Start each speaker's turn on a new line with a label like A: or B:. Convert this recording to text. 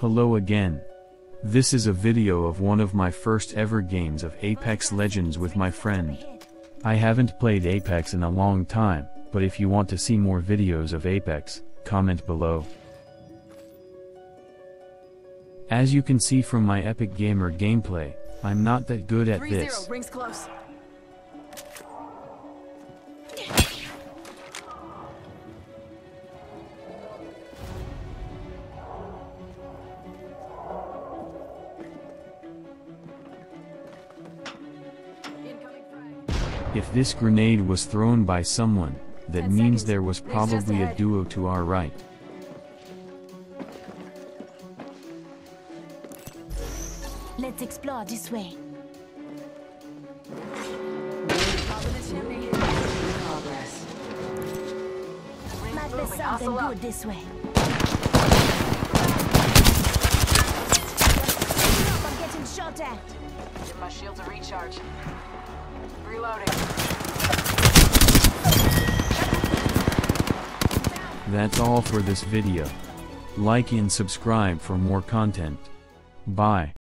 A: Hello again. This is a video of one of my first ever games of Apex Legends with my friend. I haven't played Apex in a long time, but if you want to see more videos of Apex, comment below. As you can see from my Epic Gamer gameplay, I'm not that good at this.
B: 3-0 rings close.
A: If this grenade was thrown by someone, that means there was probably a duo to our right.
C: Let's explore this way. Might be something good this way. I'm getting shot at.
B: Give my shields a recharge. Reloading.
A: That's all for this video. Like and subscribe for more content. Bye.